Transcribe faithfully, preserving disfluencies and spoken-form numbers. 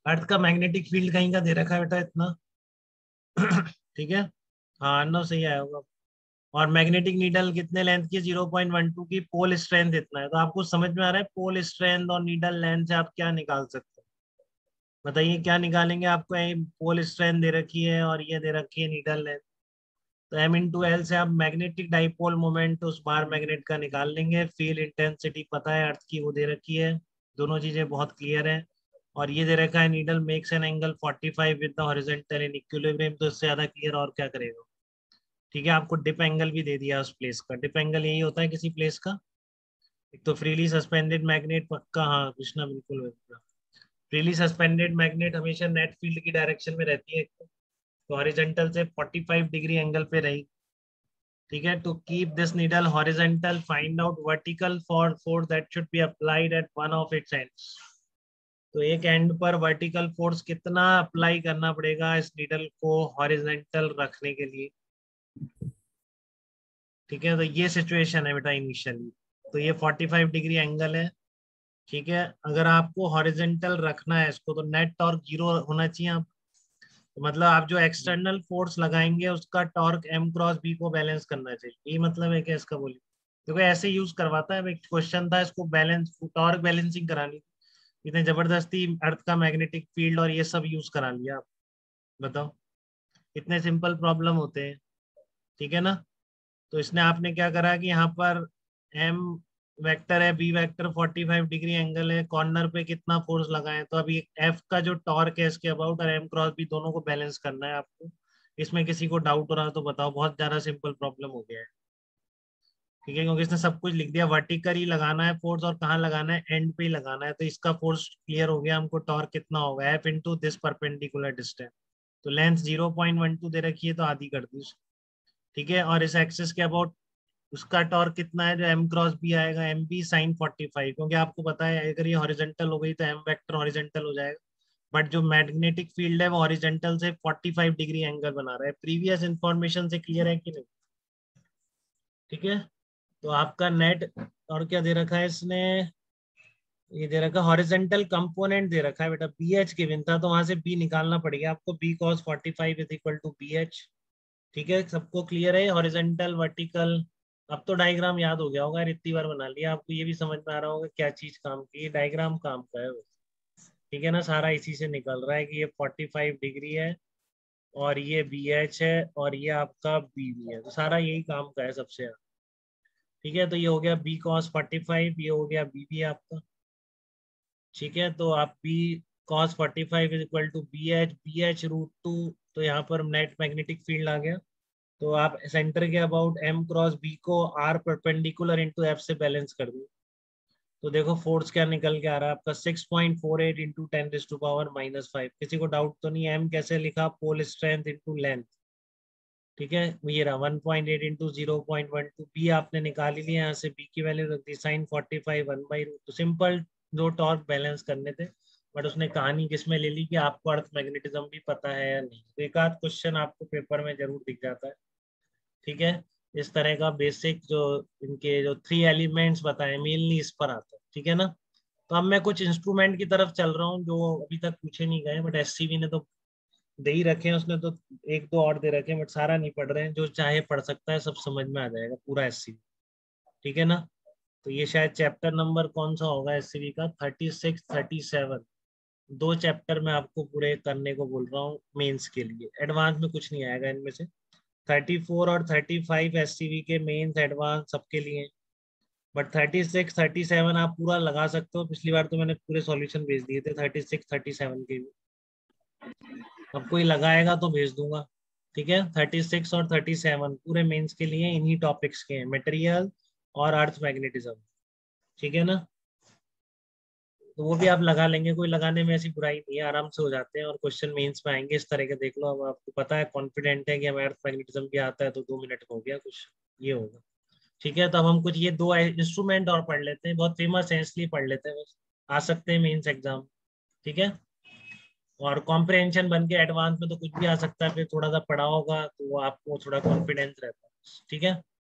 अर्थ का magnetic field कहीं का दे रखा है बेटा इतना। ठीक है, हाँ नौ सही आया होगा। और मैग्नेटिक नीडल कितने लेंथ की, जीरो पॉइंट वन टू की, पोल स्ट्रेंथ इतना है। तो आपको समझ में आ रहा है पोल स्ट्रेंथ और नीडल लेंथ से आप क्या निकाल सकते हैं? बताइए क्या निकालेंगे? आपको पोल स्ट्रेंथ दे रखी है और ये दे रखी है नीडल लेंथ। तो एम इंटू एल से आप मैग्नेटिक डाइपोल मोमेंट उस बार मैग्नेट का निकाल लेंगे। फील्ड इंटेंसिटी पता है अर्थ की, वो दे रखी है। दोनों चीजें बहुत क्लियर है। और ये दे रखा है needle makes an angle forty five with the horizontal in equilibrium. तो इससे ज्यादा क्लियर और क्या करेगा? ठीक है, आपको डिप एंगल भी दे दिया उस प्लेस का। डिप एंगल यही होता है किसी प्लेस का। एक तो फ्रीली सस्पेंडेड मैग्नेट, पक्का हाँ कृष्णा बिल्कुल बिल्कुल। फ्रीली सस्पेंडेड मैग्नेट हमेशा नेट फील्ड की डायरेक्शन में रहती है, तो हॉरिजॉन्टल से फोर्टी फाइव डिग्री एंगल पे रही। ठीक है, to keep this needle horizontal find out vertical for force that should be applied at one of its ends. तो एक एंड पर वर्टिकल फोर्स कितना अप्लाई करना पड़ेगा इस नीडल को हॉरिजॉन्टल रखने के लिए। ठीक है, तो ये सिचुएशन है बेटा इनिशियली। तो ये फोर्टी फाइव डिग्री एंगल है। ठीक है, अगर आपको हॉरिजॉन्टल रखना है इसको तो नेट टॉर्क जीरो होना चाहिए। आप तो मतलब आप जो एक्सटर्नल फोर्स लगाएंगे उसका टॉर्क एम क्रॉस बी को बैलेंस करना चाहिए। ये मतलब है क्या इसका? बोलिए। देखो ऐसे यूज करवाता है। एक क्वेश्चन था, इसको बैलेंस टॉर्क बैलेंसिंग करानी, इतने जबरदस्ती अर्थ का मैग्नेटिक फील्ड और ये सब यूज करा लिया आप। बताओ, इतने सिंपल प्रॉब्लम होते हैं। ठीक है ना? तो इसने आपने क्या करा कि यहाँ पर एम वेक्टर है, B vector forty five degree angle है, कॉर्नर पे कितना फोर्स लगाए। तो अभी एफ का जो टॉर्क है इसके अबाउट और एम क्रॉस बी दोनों को बैलेंस करना है आपको। इसमें किसी को डाउट हो रहा है तो बताओ, बहुत ज्यादा सिंपल प्रॉब्लम हो गया है। ठीक है, क्योंकि इसने सब कुछ लिख दिया। वर्टिकली लगाना है फोर्स और कहाँ लगाना है? एंड पे ही लगाना है। तो इसका फोर्स क्लियर हो गया हमको। टॉर्क कितना होगा? F into this perpendicular distance. तो length zero point one two दे रखी है तो आधी कर दी। ठीक है, और इस एक्सिस के अबाउट उसका टॉर्क कितना है जो एम क्रॉस बी आएगा? M B sine forty five. क्योंकि आपको पता है अगर ये हॉरिजॉन्टल हो गई तो एम वेक्टर हॉरिजॉन्टल हो जाएगा। बट जो मैग्नेटिक फील्ड है वो हॉरिजॉन्टल से फोर्टी फाइव डिग्री एंगल बना रहा है। प्रीवियस इंफॉर्मेशन से क्लियर है कि नहीं? ठीक है, तो आपका नेट और क्या दे रखा है इसने? ये दे रखा है हॉरिजॉन्टल कंपोनेंट दे रखा है बेटा। बी एच गिवन था तो वहां से बी निकालना पड़ेगा आपको। B cos forty five is equal to B H. ठीक है, सबको क्लियर है? Horizontal vertical. अब तो डायग्राम याद हो गया होगा, इतनी बार बना लिया। आपको ये भी समझ में आ रहा होगा क्या चीज काम की है। डायग्राम काम का है वो। ठीक है ना? सारा इसी से निकल रहा है कि ये फोर्टी फाइव डिग्री है और ये बी एच है और ये आपका बी बी है। तो सारा यही काम का है सबसे ज्यादा। ठीक है, तो ये हो गया बी कॉस फोर्टी फाइव, ये हो गया बी बी आपका। ठीक है, तो आप B cos forty five is equal to B H, B H root two. तो यहाँ पर नेट मैग्नेटिक फील्ड आ गया। तो आप सेंटर के अबाउट एम क्रॉस बी को आर परपेंडिकुलर इंटू एफ से बैलेंस कर दो। तो देखो फोर्स क्या निकल के आ रहा है आपका? Six point four eight into ten to power minus five. किसी को डाउट तो नहीं? एम कैसे लिखा? Pole strength into length. ठीक है, ये रहा one point eight into zero point one two. B आपने निकाल ही लिया यहाँ से। बी की वैल्यू रख दी sine forty five one by root. तो सिंपल दो टॉर्क बैलेंस करने थे। बट उसने कहानी किसमें ले ली कि आपको अर्थ मैग्नेटिज्म भी पता है या नहीं। तो एक आध क्वेश्चन आपको पेपर में जरूर दिख जाता है। ठीक है, इस तरह का बेसिक जो इनके जो थ्री एलिमेंट्स बताए मेनली इस पर आता है। ठीक है ना? तो अब मैं कुछ इंस्ट्रूमेंट की तरफ चल रहा हूँ जो अभी तक पूछे नहीं गए, बट एससीबी ने तो दे ही रखे हैं। उसने तो एक दो और दे रखे हैं बट सारा नहीं पढ़ रहे हैं। जो चाहे पढ़ सकता है, सब समझ में आ जाएगा पूरा एससीबी। ठीक है ना? तो ये शायद चैप्टर नंबर कौन सा होगा एससीबी का? Thirty six thirty seven. दो चैप्टर मैं आपको पूरे करने को बोल रहा हूँ मेंस के लिए। एडवांस में कुछ नहीं आएगा इनमें से। थर्टी फोर और थर्टी फाइव एससीबी के मेंस एडवांस सबके लिए। But thirty six thirty seven आप पूरा लगा सकते हो। पिछली बार तो मैंने पूरे सॉल्यूशन भेज दिए थे थर्टी सिक्स थर्टी सेवन के भी। अब कोई लगाएगा तो भेज दूंगा। ठीक है, थर्टी सिक्स और थर्टी सेवन पूरे मेंस के लिए इन्हीं टॉपिक्स के हैं, मटेरियल और अर्थ मैग्नेटिज्म। ठीक है ना? तो वो भी आप लगा लेंगे, कोई लगाने में ऐसी बुराई नहीं है, आराम से हो जाते हैं। और क्वेश्चन मेंस में आएंगे इस तरह के। देख लो, अब आपको पता है, कॉन्फिडेंट है कि हमें अर्थ मैग्नेटिज्म भी आता है तो दो मिनट में हो गया कुछ ये होगा। ठीक है, तो अब हम कुछ ये दो इंस्ट्रूमेंट और पढ़ लेते हैं। बहुत फेमस है इसलिए पढ़ लेते हैं, बस आ सकते हैं मेंस एग्जाम। ठीक है, और कॉम्प्रिहेंशन बन के एडवांस में तो कुछ भी आ सकता है। फिर थोड़ा सा पढ़ा होगा तो वो आपको थोड़ा कॉन्फिडेंस रहता है। ठीक है।